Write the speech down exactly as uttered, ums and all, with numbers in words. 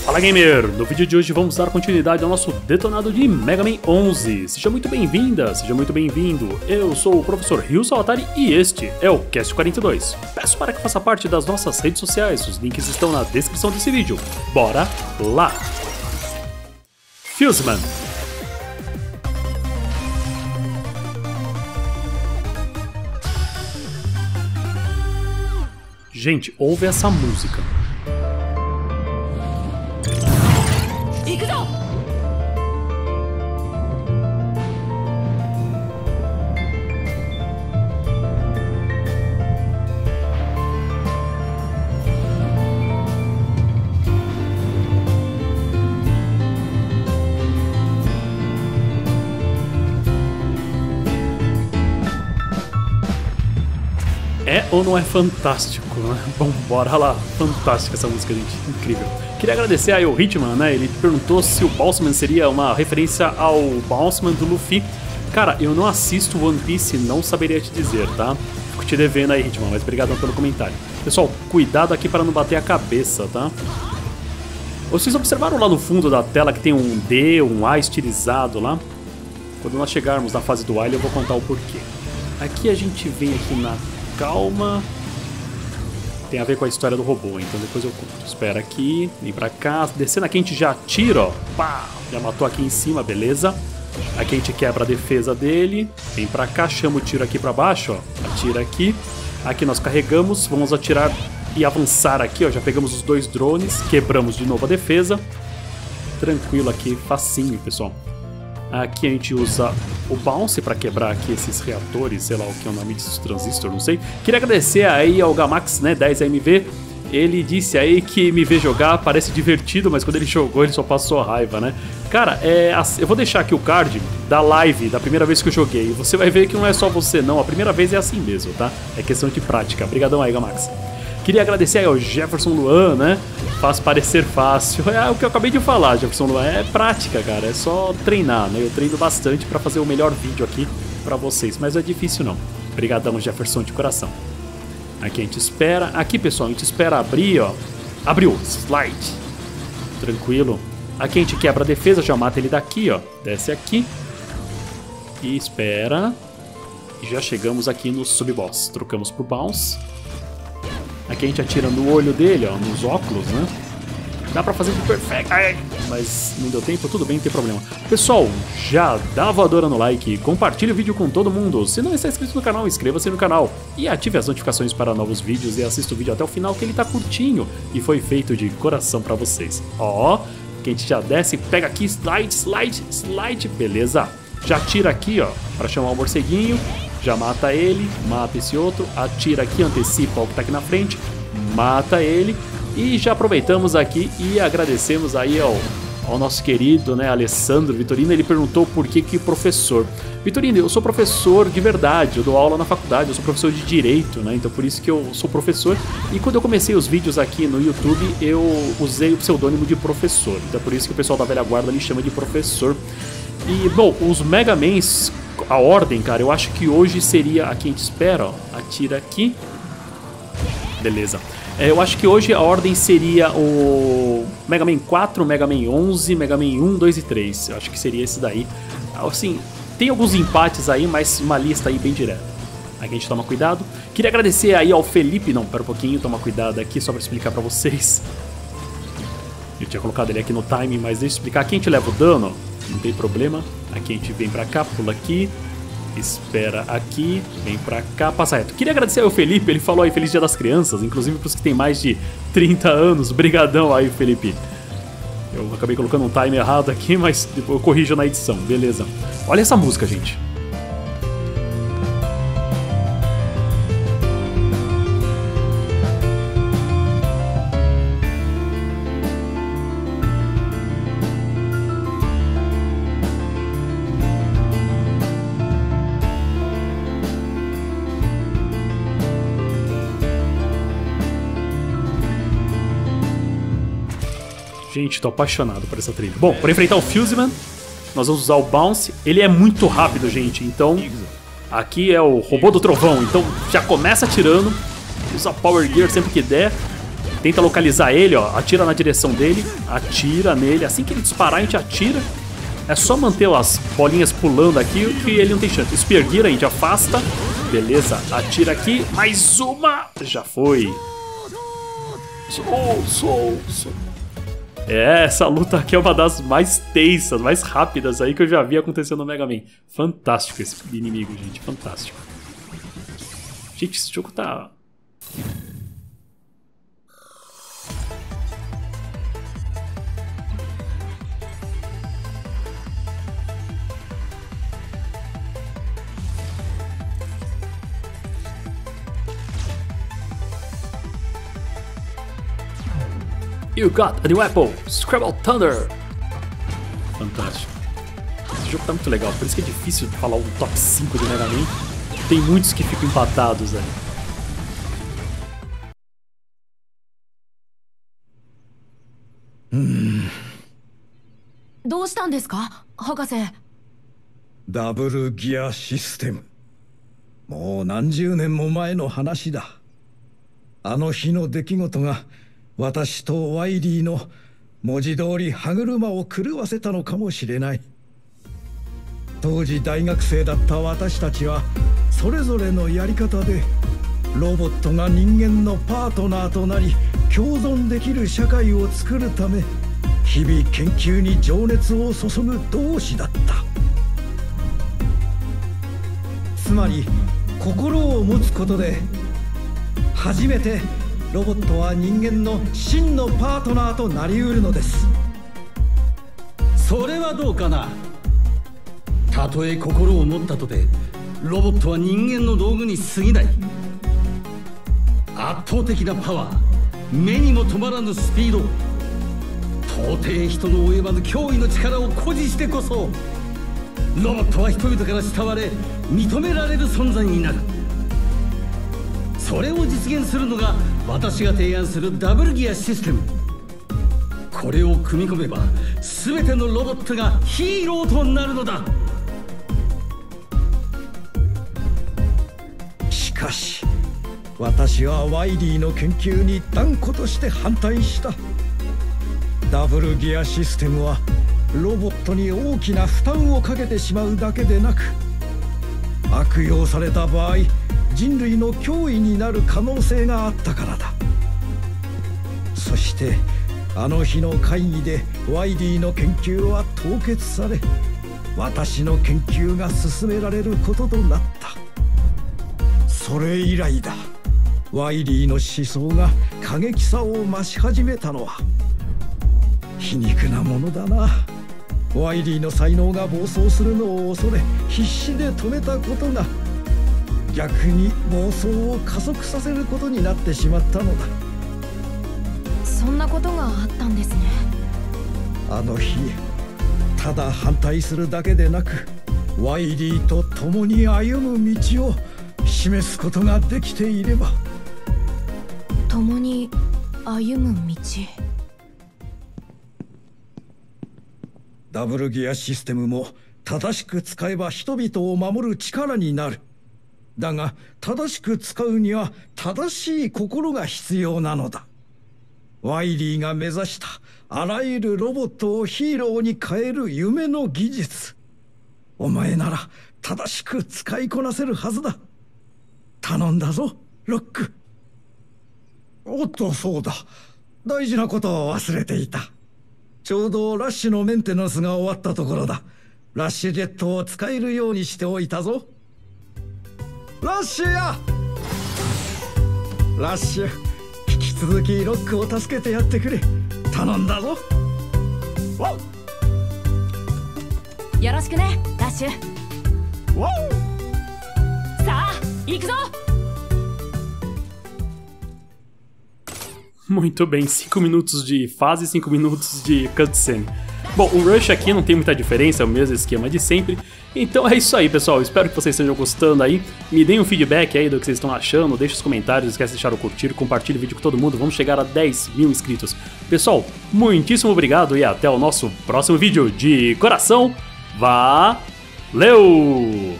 Fala gamer! No vídeo de hoje vamos dar continuidade ao nosso detonado de Mega Man onze. Seja muito bem-vinda, seja muito bem-vindo. Eu sou o professor Ryu Sawatari e este é o Cast quarenta e dois. Peço para que faça parte das nossas redes sociais, os links estão na descrição desse vídeo. Bora lá! Fusman. Gente, ouve essa música. É ou não é fantástico, né? Bom, bora lá. Fantástica essa música, gente. Incrível. Queria agradecer aí ao Hitman, né? Ele perguntou se o Bounceman seria uma referência ao Bounceman do Luffy. Cara, eu não assisto One Piece, não saberia te dizer, tá? Fico te devendo aí, Hitman, mas obrigado pelo comentário. Pessoal, cuidado aqui para não bater a cabeça, tá? Vocês observaram lá no fundo da tela que tem um D, um A estilizado lá? Quando nós chegarmos na fase do A, eu vou contar o porquê. Aqui a gente vem aqui na calma. Tem a ver com a história do robô, então depois eu conto. Espera aqui, vem pra cá. Descendo aqui a gente já atira, ó. Pá! Já matou aqui em cima, beleza. Aqui a gente quebra a defesa dele. Vem pra cá, chama o tiro aqui pra baixo, ó. Atira aqui. Aqui nós carregamos, vamos atirar e avançar aqui, ó. Já pegamos os dois drones, quebramos de novo a defesa. Tranquilo aqui, facinho, pessoal. Aqui a gente usa o Bounce para quebrar aqui esses reatores, sei lá o que é o nome disso, transistor, não sei. Queria agradecer aí ao Gamax, né, dez M V. Ele disse aí que me ver jogar parece divertido, mas quando ele jogou ele só passou raiva, né? Cara, é, eu vou deixar aqui o card da live, da primeira vez que eu joguei. Você vai ver que não é só você não, a primeira vez é assim mesmo, tá? É questão de prática. Obrigadão aí, Gamax. Queria agradecer aí ao Jefferson Luan, né? Faz parecer fácil. É o que eu acabei de falar, Jefferson Luan. É prática, cara. É só treinar, né? Eu treino bastante pra fazer o melhor vídeo aqui pra vocês. Mas não é difícil, não. Obrigadão, Jefferson, de coração. Aqui a gente espera. Aqui, pessoal, a gente espera abrir, ó. Abriu. Slide. Tranquilo. Aqui a gente quebra a defesa, já mata ele daqui, ó. Desce aqui. E espera. E já chegamos aqui no sub-boss. Trocamos pro bounce. Aqui a gente atira no olho dele, ó, nos óculos, né? Dá pra fazer de perfect, mas não deu tempo, tudo bem, não tem problema. Pessoal, já dá a voadora no like, compartilha o vídeo com todo mundo. Se não está inscrito no canal, inscreva-se no canal e ative as notificações para novos vídeos e assista o vídeo até o final, que ele tá curtinho e foi feito de coração pra vocês. Ó, que a gente já desce, pega aqui, slide, slide, slide, beleza. Já atira aqui, ó, pra chamar o morceguinho. Já mata ele, mata esse outro, atira aqui, antecipa o que tá aqui na frente, mata ele. E já aproveitamos aqui e agradecemos aí ao, ao nosso querido, né, Alessandro Vitorino. Ele perguntou por que que professor. Vitorino, eu sou professor de verdade, eu dou aula na faculdade, eu sou professor de Direito, né, então por isso que eu sou professor. E quando eu comecei os vídeos aqui no YouTube, eu usei o pseudônimo de professor, então é por isso que o pessoal da velha guarda me chama de professor. E, bom, os Mega Mans, a ordem, cara, eu acho que hoje seria... Aqui a gente espera, ó, atira aqui. Beleza. É, eu acho que hoje a ordem seria o Mega Man quatro, Mega Man onze, Mega Man um, dois e três. Eu acho que seria esse daí. Assim, tem alguns empates aí, mas uma lista aí bem direta. Aqui a gente toma cuidado. Queria agradecer aí ao Felipe... Não, pera um pouquinho, toma cuidado aqui, só pra explicar pra vocês. Eu tinha colocado ele aqui no time, mas deixa eu explicar. Aqui a gente leva o dano, ó. Não tem problema. Aqui a gente vem pra cá, pula aqui. Espera aqui, vem pra cá, passa reto. Queria agradecer ao Felipe, ele falou aí Feliz Dia das Crianças, inclusive pros que tem mais de trinta anos. Brigadão aí, Felipe. Eu acabei colocando um time errado aqui, mas depois eu corrijo na edição, beleza. Olha essa música, gente. Gente, tô apaixonado por essa trilha. Bom, para enfrentar o Fusman, nós vamos usar o Bounce. Ele é muito rápido, gente, então aqui é o robô do trovão. Então já começa atirando, usa Power Gear sempre que der. Tenta localizar ele, ó. Atira na direção dele. Atira nele. Assim que ele disparar, a gente atira. É só manter as bolinhas pulando aqui que ele não tem chance. Spear Gear, a gente afasta. Beleza, atira aqui. Mais uma. Já foi. Sou, sou, sou. É, essa luta aqui é uma das mais tensas, mais rápidas aí que eu já vi acontecer no Mega Man. Fantástico esse inimigo, gente. Fantástico. Gente, esse jogo tá... You got a new apple, Scrabble Thunder. Fantástico. Esse jogo tá muito legal, por isso que é difícil falar um top cinco de Mega Man. Tem muitos que ficam empatados aí. Hum. どうしたんですか、博士? ダブルギアシステム。もう何十年も前の話だ。あの日の出来事が私とワイリーの文字通り歯車を狂わせたのかもしれない。当時大学生だった私たちはそれぞれのやり方でロボットが人間のパートナーとなり共存できる社会を作るため日々研究に情熱を注ぐ同志だった。つまり心を持つことで初めてロボットは人間の真のパートナーとなりうるのです。 それはどうかな。たとえ心を持ったとてロボットは人間の道具に過ぎない。圧倒的なパワー、目にも止まらぬスピード、到底人の及ばぬ驚異の力を誇示してこそロボットは人々から慕われ認められる存在になる。それを実現するのが私が提案するダブルギアシステム。これを組み込めば全てのロボットがヒーローとなるのだ。 しかし私はワイリーの研究に断固として反対した。ダブルギアシステムはロボットに大きな負担をかけてしまうだけでなく悪用された場合人類の脅威になる可能性があったからだ。そしてあの日の会議でワイリーの研究は凍結され私の研究が進められることとなった。それ以来だ。ワイリーの思想が過激さを増し始めたのは。皮肉なものだな。ワイリーの才能が暴走するのを恐れ必死で止めたことが逆に暴走を加速させることになってしまったのだ。 そんなことがあったんですね。 あの日ただ反対するだけでなくワイリーと共に歩む道を示すことができていれば。 共に歩む道。 ダブルギアシステムも正しく使えば人々を守る力になる。だが正しく使うには正しい心が必要なのだ。ワイリーが目指したあらゆるロボットをヒーローに変える夢の技術、お前なら正しく使いこなせるはずだ。頼んだぞロック。おっとそうだ、大事なことを忘れていた。ちょうどラッシュのメンテナンスが終わったところだ。ラッシュジェットを使えるようにしておいたぞ。ラッシュやラッシュ、引き続きロックを助けてやってくれ。頼んだぞ。わっよろしくねラッシュ。 わっさあ行くぞ。 Muito bem, cinco minutos de fase e cinco minutos de cutscene. Bom, o Rush aqui não tem muita diferença, é o mesmo esquema de sempre. Então é isso aí, pessoal. Espero que vocês estejam gostando aí. Me deem um feedback aí do que vocês estão achando. Deixe os comentários, não esquece de deixar o curtir, compartilhe o vídeo com todo mundo. Vamos chegar a dez mil inscritos. Pessoal, muitíssimo obrigado e até o nosso próximo vídeo. De coração, valeu!